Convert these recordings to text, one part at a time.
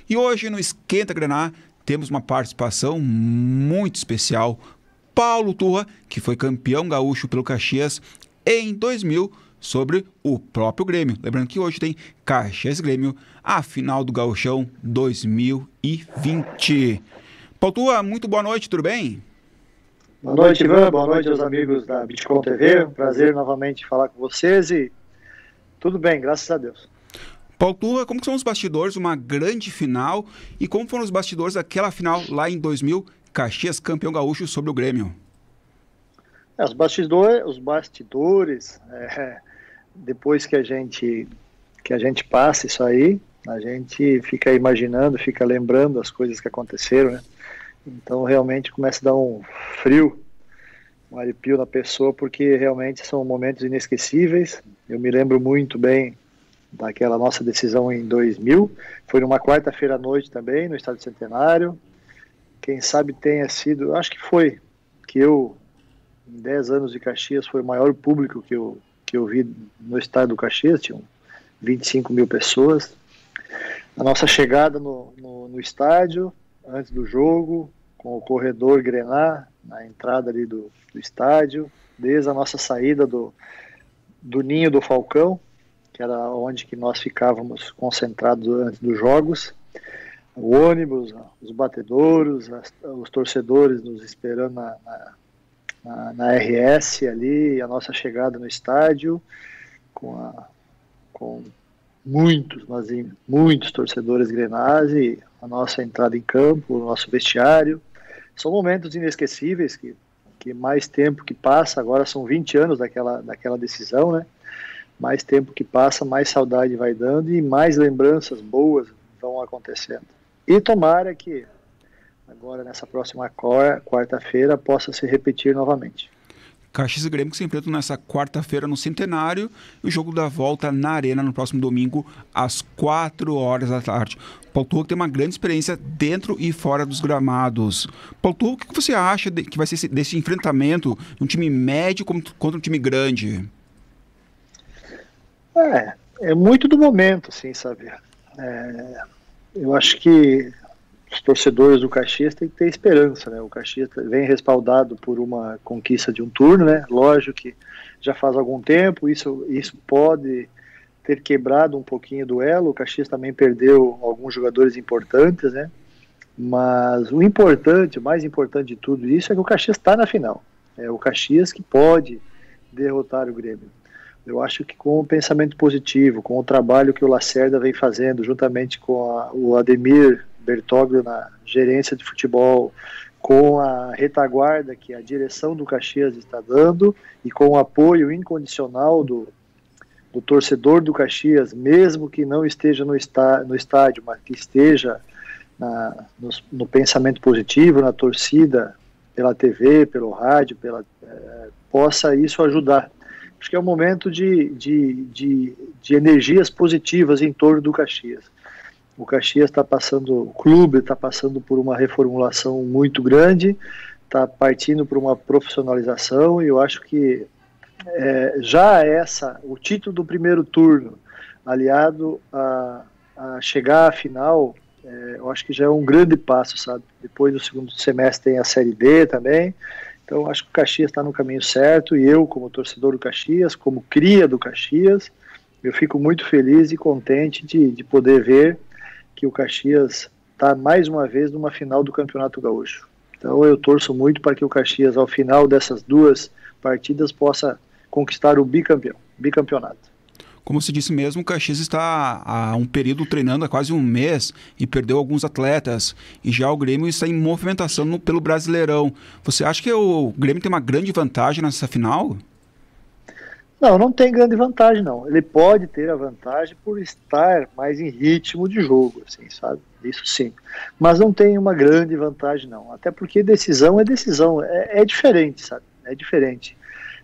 E hoje no Esquenta Grená temos uma participação muito especial. Paulo Turra, que foi campeão gaúcho pelo Caxias em 2000 sobre o próprio Grêmio. Lembrando que hoje tem Caxias Grêmio, a final do Gauchão 2020. Paulo Turra, muito boa noite, tudo bem? Boa noite, Ivan. Boa noite aos amigos da Bitcoin TV. Prazer novamente falar com vocês e tudo bem, graças a Deus. Paulo Turra, como são os bastidores, uma grande final, e como foram os bastidores daquela final lá em 2000, Caxias campeão gaúcho sobre o Grêmio? Os bastidores, depois que a gente passa isso aí, a gente fica imaginando, fica lembrando as coisas que aconteceram, né? Então realmente começa a dar um frio, um arrepio na pessoa, porque realmente são momentos inesquecíveis. Eu me lembro muito bem daquela nossa decisão em 2000, foi numa quarta-feira à noite também, no Estádio Centenário. Quem sabe tenha sido, acho que foi, que eu, em 10 anos de Caxias, foi o maior público que eu vi no estádio do Caxias, tinham 25 mil pessoas. A nossa chegada no estádio, antes do jogo, com o corredor Grená, na entrada ali do estádio, desde a nossa saída do Ninho do Falcão, que era onde que nós ficávamos concentrados antes dos jogos, o ônibus, os batedouros, os torcedores nos esperando na RS ali, a nossa chegada no estádio, com muitos torcedores grenás e a nossa entrada em campo, o nosso vestiário. São momentos inesquecíveis que mais tempo que passa, agora são 20 anos daquela decisão, né? Mais tempo que passa, mais saudade vai dando e mais lembranças boas vão acontecendo. E tomara que agora nessa próxima quarta-feira possa se repetir novamente. Caxias e Grêmio que se enfrentam nessa quarta-feira no Centenário e o jogo da volta na Arena no próximo domingo às 4 horas da tarde. Paulo Turra tem uma grande experiência dentro e fora dos gramados. Paulo Turra, o que você acha que vai ser desse enfrentamento de um time médio contra um time grande? É muito do momento, assim, sabe? Eu acho que os torcedores do Caxias têm que ter esperança, né? O Caxias vem respaldado por uma conquista de um turno, né? Lógico que já faz algum tempo, isso pode ter quebrado um pouquinho do elo. O Caxias também perdeu alguns jogadores importantes, né? Mas o mais importante de tudo isso é que o Caxias está na final. É o Caxias que pode derrotar o Grêmio. Eu acho que com o pensamento positivo, com o trabalho que o Lacerda vem fazendo, juntamente com o Ademir Bertoglio na gerência de futebol, com a retaguarda que a direção do Caxias está dando e com o apoio incondicional do torcedor do Caxias, mesmo que não esteja no estádio, mas que esteja no pensamento positivo, na torcida, pela TV, pelo rádio, possa isso ajudar. Acho que é um momento de energias positivas em torno do Caxias. O Caxias o clube está passando por uma reformulação muito grande, está partindo por uma profissionalização, e eu acho que o título do primeiro turno, aliado a chegar à final, eu acho que já é um grande passo, sabe? Depois do segundo semestre tem a Série D também. Então, acho que o Caxias está no caminho certo, e eu, como torcedor do Caxias, como cria do Caxias, eu fico muito feliz e contente de poder ver que o Caxias está mais uma vez numa final do Campeonato Gaúcho. Então, eu torço muito para que o Caxias, ao final dessas duas partidas, possa conquistar o bicampeonato. Como você disse mesmo, o Caxias está há um período treinando há quase um mês e perdeu alguns atletas. E já o Grêmio está em movimentação pelo Brasileirão. Você acha que o Grêmio tem uma grande vantagem nessa final? Não tem grande vantagem, não. Ele pode ter a vantagem por estar mais em ritmo de jogo, assim, sabe? Isso sim. Mas não tem uma grande vantagem, não. Até porque decisão é decisão. É diferente, sabe? É diferente.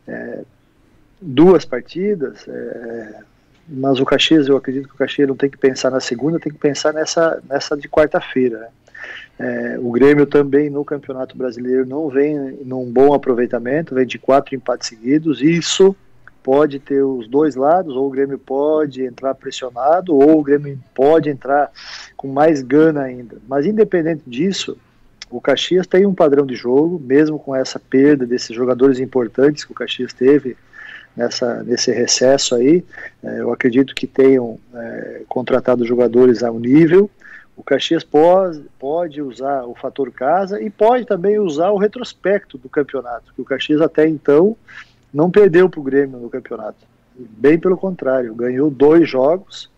Duas partidas, mas o Caxias, eu acredito que o Caxias não tem que pensar na segunda, tem que pensar nessa de quarta-feira, né? O Grêmio também no Campeonato Brasileiro não vem num bom aproveitamento, vem de 4 empates seguidos. Isso pode ter os dois lados, ou o Grêmio pode entrar pressionado, ou o Grêmio pode entrar com mais gana ainda. Mas independente disso, o Caxias tem um padrão de jogo, mesmo com essa perda desses jogadores importantes que o Caxias teve nesse recesso aí. Eu acredito que tenham contratado jogadores ao nível. O Caxias pode usar o fator casa e pode também usar o retrospecto do campeonato, que o Caxias até então não perdeu para o Grêmio no campeonato. Bem pelo contrário, ganhou 2 jogos,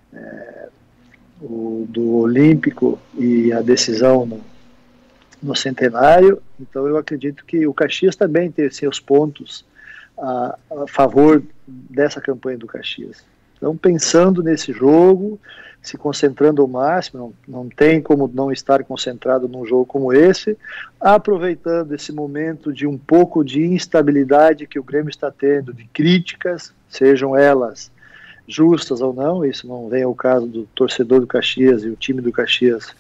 o do Olímpico e a decisão no Centenário. Então eu acredito que o Caxias também tem seus pontos a favor dessa campanha do Caxias. Então, pensando nesse jogo, se concentrando ao máximo, não tem como não estar concentrado num jogo como esse, aproveitando esse momento de um pouco de instabilidade que o Grêmio está tendo, de críticas, sejam elas justas ou não, isso não vem ao caso do torcedor do Caxias e o time do Caxias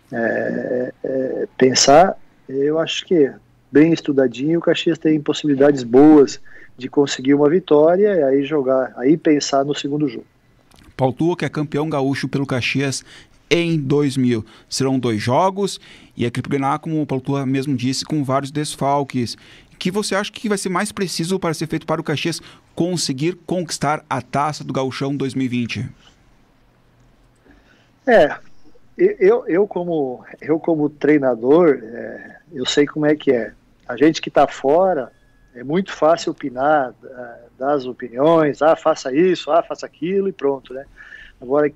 pensar. Eu acho que bem estudadinho, o Caxias tem possibilidades boas de conseguir uma vitória e aí pensar no segundo jogo. Paulo Tua, que é campeão gaúcho pelo Caxias em 2000. Serão 2 jogos e a equipe ganhar, como o Paulo Tua mesmo disse, com vários desfalques. Que você acha que vai ser mais preciso para ser feito para o Caxias conseguir conquistar a taça do Gauchão 2020? Eu como treinador, eu sei como é que é. A gente que está fora, é muito fácil opinar, dar as opiniões, faça isso, faça aquilo e pronto, né? Agora,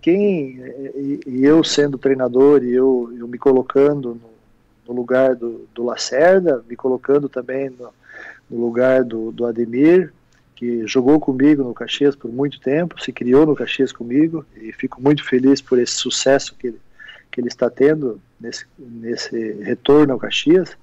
eu sendo treinador e eu me colocando no lugar do Lacerda, me colocando também no lugar do Ademir, que jogou comigo no Caxias por muito tempo, se criou no Caxias comigo, e fico muito feliz por esse sucesso que ele está tendo nesse retorno ao Caxias.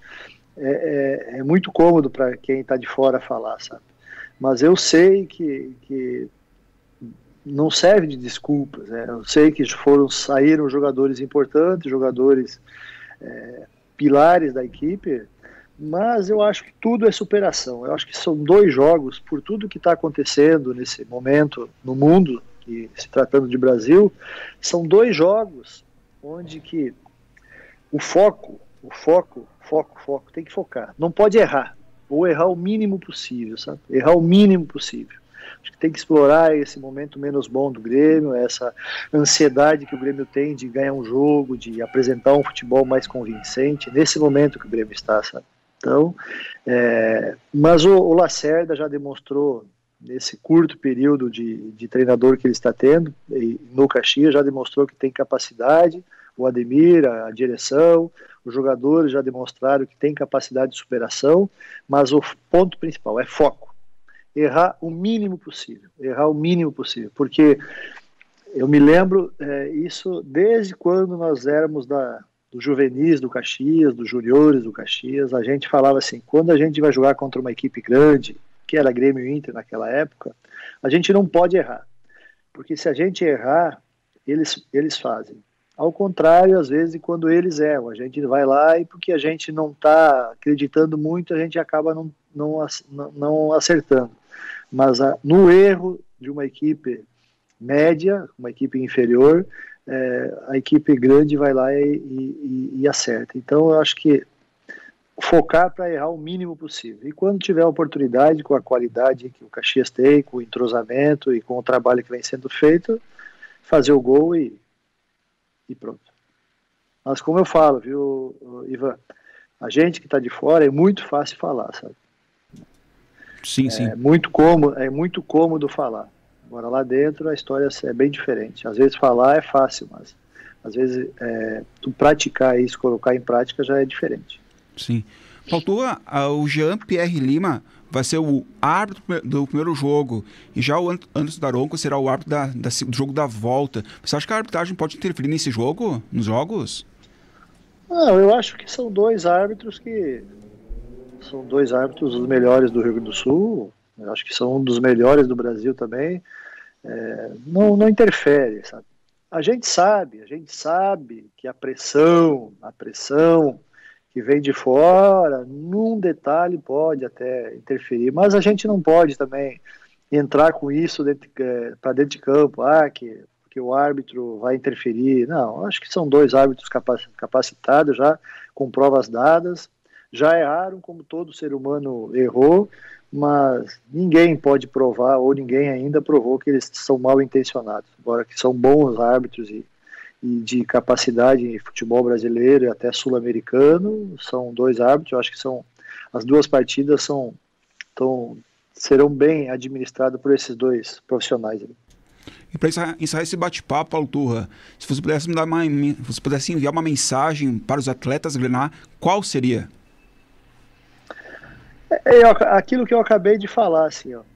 É muito cômodo para quem está de fora falar, sabe? Mas eu sei que não serve de desculpas, né? Eu sei que saíram jogadores importantes, jogadores pilares da equipe, mas eu acho que tudo é superação. Eu acho que são 2 jogos, por tudo que está acontecendo nesse momento no mundo, que se tratando de Brasil, são 2 jogos onde que o foco, tem que focar. Não pode errar, ou errar o mínimo possível, sabe? Errar o mínimo possível. Acho que tem que explorar esse momento menos bom do Grêmio, essa ansiedade que o Grêmio tem de ganhar um jogo, de apresentar um futebol mais convincente, nesse momento que o Grêmio está, sabe? Então, mas o Lacerda já demonstrou, nesse curto período de treinador que ele está tendo, no Caxias, já demonstrou que tem capacidade. O Ademir, a direção, os jogadores já demonstraram que tem capacidade de superação, mas o ponto principal é foco. Errar o mínimo possível, porque eu me lembro isso desde quando nós éramos do juvenis do Caxias, dos juniores do Caxias. A gente falava assim, quando a gente vai jogar contra uma equipe grande, que era Grêmio e Inter naquela época, a gente não pode errar, porque se a gente errar, eles fazem. Ao contrário, às vezes, quando eles erram, a gente vai lá e porque a gente não está acreditando muito, a gente acaba não acertando. Mas no erro de uma equipe média, uma equipe inferior, a equipe grande vai lá e acerta. Então, eu acho que focar para errar o mínimo possível. E quando tiver a oportunidade, com a qualidade que o Caxias tem, com o entrosamento e com o trabalho que vem sendo feito, fazer o gol e pronto. Mas como eu falo, viu, Ivan, a gente que está de fora é muito fácil falar, sabe? Sim. É muito cômodo falar. Agora lá dentro a história é bem diferente. Às vezes falar é fácil, mas às vezes tu praticar isso, colocar em prática já é diferente. Sim. Faltou o Jean-Pierre Lima vai ser o árbitro do primeiro jogo e já o Anderson Daronco será o árbitro do jogo da volta. Você acha que a arbitragem pode interferir nesse jogo, nos jogos? Não, eu acho que são 2 árbitros os melhores do Rio Grande do Sul. Eu acho que são um dos melhores do Brasil também. Não interfere, sabe? A gente sabe que a pressão que vem de fora, num detalhe pode até interferir, mas a gente não pode também entrar com isso para dentro de campo, que o árbitro vai interferir. Não, acho que são dois árbitros capacitados já, com provas dadas, já erraram como todo ser humano errou, mas ninguém pode provar, ou ninguém ainda provou que eles são mal intencionados, agora que são bons árbitros e de capacidade em futebol brasileiro e até sul-americano, são dois árbitros, eu acho que as duas partidas serão bem administradas por esses dois profissionais. E para encerrar esse bate-papo, Paulo Turra, se você pudesse você pudesse enviar uma mensagem para os atletas Grená, qual seria? Aquilo que eu acabei de falar, assim, ó.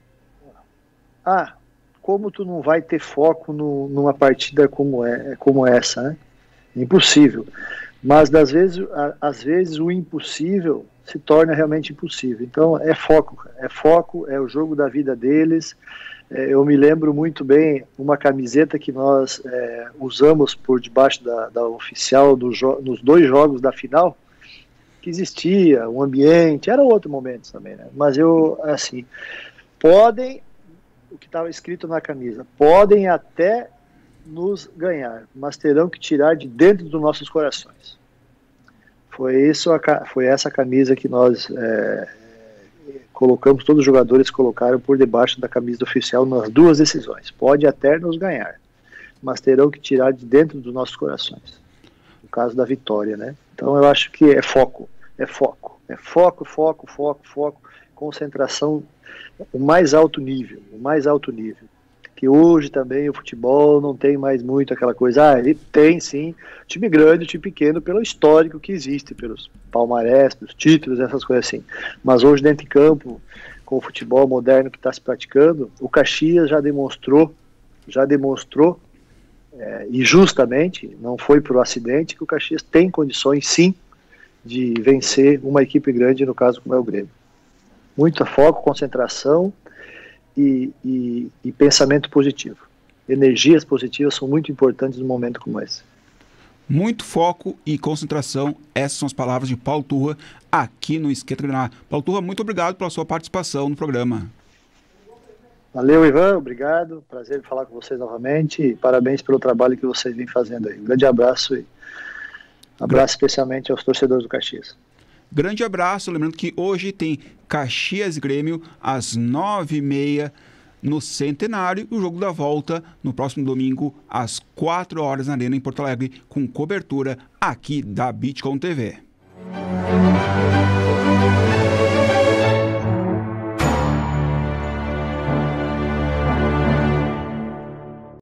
Como tu não vai ter foco numa partida como essa, né? Impossível. Mas às vezes o impossível se torna realmente impossível. Então é foco, é o jogo da vida deles. Eu me lembro muito bem uma camiseta que nós usamos por debaixo da oficial nos dois jogos da final, que existia, um ambiente, era outro momento também, né? Mas o que estava escrito na camisa, podem até nos ganhar, mas terão que tirar de dentro dos nossos corações. Foi essa camisa que nós colocamos, todos os jogadores colocaram por debaixo da camisa oficial nas duas decisões. Pode até nos ganhar, mas terão que tirar de dentro dos nossos corações. No caso da vitória, né? Então eu acho que é foco, concentração, o mais alto nível. Que hoje também o futebol não tem mais muito aquela coisa, ele tem sim, time grande, time pequeno, pelo histórico que existe, pelos palmarés, pelos títulos, essas coisas assim. Mas hoje dentro de campo, com o futebol moderno que está se praticando, o Caxias já demonstrou, e justamente, não foi por acidente, que o Caxias tem condições sim de vencer uma equipe grande, no caso como é o Grêmio. Muito foco, concentração e pensamento positivo. Energias positivas são muito importantes num momento como esse. Muito foco e concentração, essas são as palavras de Paulo Turra aqui no Esquenta Grená. Paulo Turra, muito obrigado pela sua participação no programa. Valeu, Ivan, obrigado, prazer em falar com vocês novamente e parabéns pelo trabalho que vocês vêm fazendo aí. Um grande abraço e abraço especialmente aos torcedores do Caxias. Grande abraço, lembrando que hoje tem Caxias e Grêmio às 9h30 no Centenário e o jogo da volta no próximo domingo às 4 horas na Arena em Porto Alegre, com cobertura aqui da Bitcom TV.